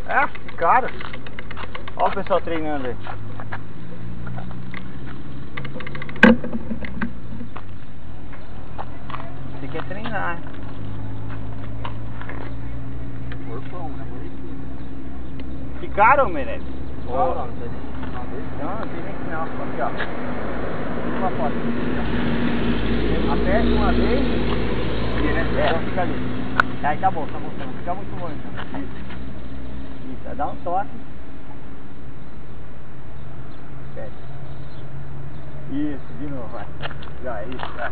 É, cara. Olha o pessoal treinando aí. Você quer treinar, hein? Corpão, né? Ficaram, Meirelles? Não, não tem nem sinal dele. Não tem nem sinal. Aqui, ó. Tira uma foto. Aperte uma vez. Então fica ali. Aí tá bom, não fica muito longe. Não. Isso, dá um toque. Espera. Isso, de novo, vai. Já, isso, vai.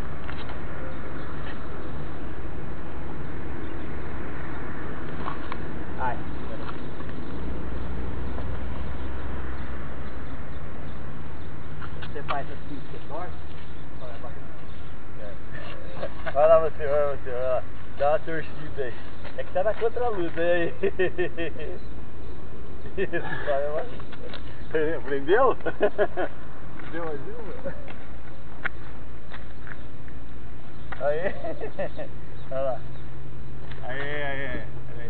Ai. Você faz assim, você torce? Vai lá você, vai lá. Dá uma torcida aí. É que tá na contraluz aí. Isso, vai lá. Aprendeu? Deu mais uma? Aí. Olha lá. Aí.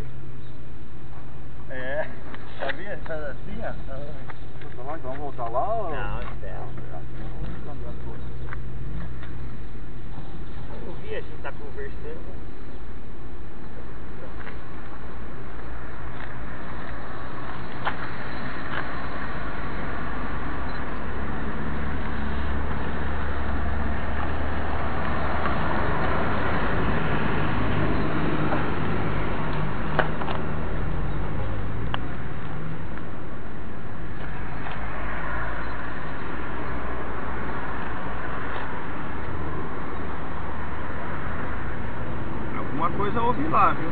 É. Sabia? Faz assim, ó. Tá lá, então vamos voltar lá ou... Não, espera. Eu vi, a gente tá conversando. Alguma coisa eu ouvi lá, viu?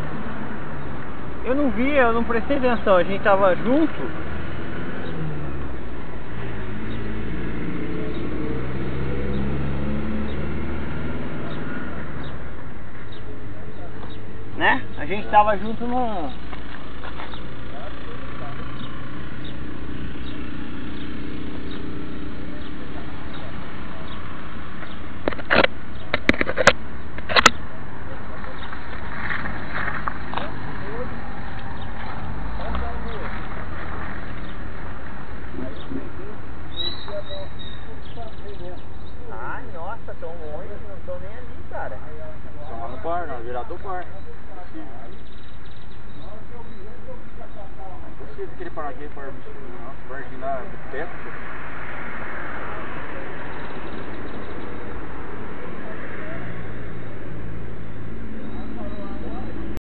Eu não vi, eu não prestei atenção, a gente tava junto. Né? A gente tava junto no... Ai, nossa, tão longe, não estão nem ali, cara. Estão lá no bar, na virada do bar. Não é possível que ele parar aqui para o barzinho lá perto.